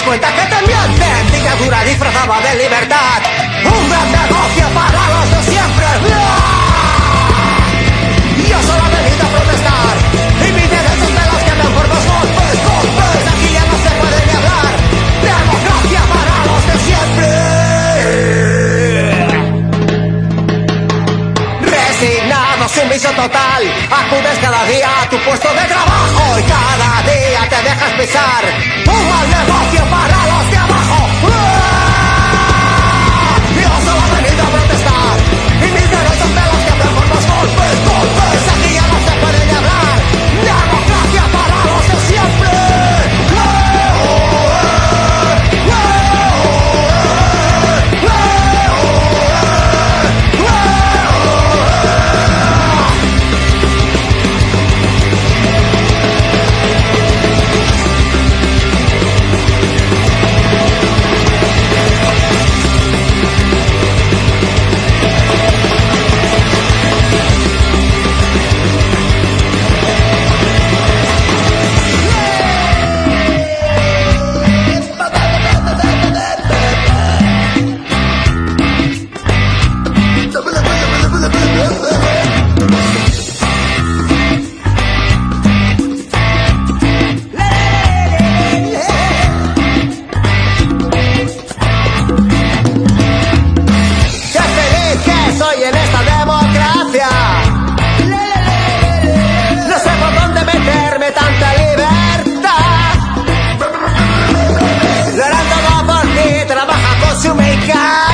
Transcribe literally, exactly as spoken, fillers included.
cuenta que te mienten. Dictadura disfrazada de libertad. Un gran negocio para los de siempre. Yo solo he venido a protestar y mis derechos me los cambian por dos golpes, golpes. Aquí ya no se puede ni hablar. Democracia para los de siempre. Resignado, sumiso total. Acudes cada día a tu puesto de trabajo y cada día te dejas pisar. Un mal negocio para los de abajo. Yo solo he venido a protestar y mis derechos me los cambian por dos golpes, golpes. Aquí ya no se puede ni hablar. Democracia para los de siempre. Soy en esta democracia. No sé por dónde meterme tanta libertad. Lo harán todo por ti, trabaja con su make-up.